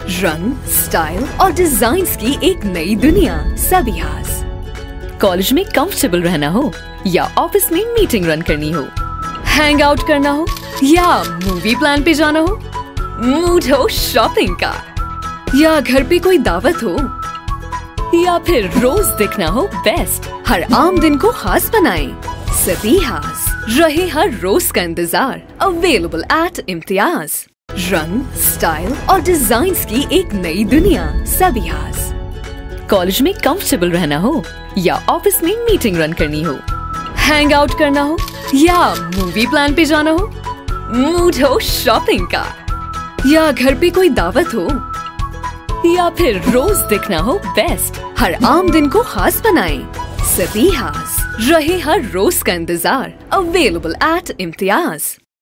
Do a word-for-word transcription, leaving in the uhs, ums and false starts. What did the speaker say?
रंग, स्टाइल और डिजाइन्स की एक नई दुनिया सबिहास। कॉलेज में कंफर्टेबल रहना हो या ऑफिस में मीटिंग रन करनी हो, हैंग आउट करना हो या मूवी प्लान पे जाना हो, मूड हो शॉपिंग का या घर पे कोई दावत हो या फिर रोज दिखना हो बेस्ट, हर आम दिन को खास बनाएं। सबिहास, रहे हर रोज का इंतजार। Available at Imtiaz. रंग, स्टाइल और डिजाइन्स की एक नई दुनिया सबिहास। कॉलेज में कंफर्टेबल रहना हो या ऑफिस में मीटिंग रन करनी हो, हैंग आउट करना हो या मूवी प्लान पे जाना हो, मूड हो शॉपिंग का या घर पे कोई दावत हो या फिर रोज दिखना हो बेस्ट, हर आम दिन को खास बनाएं। सबिहास, रहे हर रोज का इंतजार। Available at Imtiaz.